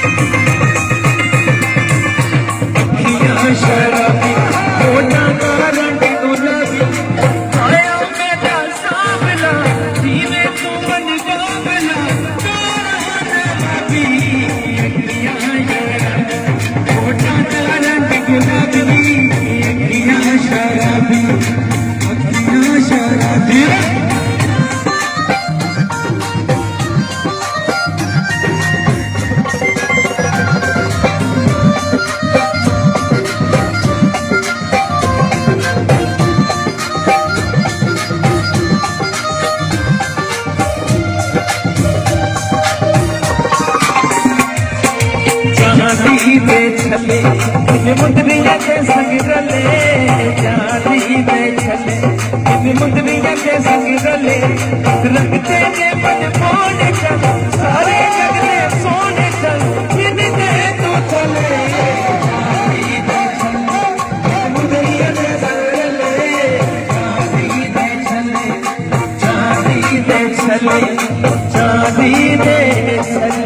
अखियां शराबी होठा का रंग गुलाबी आया मेरा सांवला जीवे तू मन बाबला नवाबी अखियां शराबी होठा का रंग गुलाबी अखियां शराबी अखियां शराबी चांदी दे छले इन मुंदरिया के संग रले चांदी दे छले इन मुंदरिया के संग रले रंगते जे मन मोने चल सारे जगले सोने चल इनके तू चले चांदी दे छले इन मुंदरिया के संग रले चांदी दे छले चांदी दे छले चांदी दे छले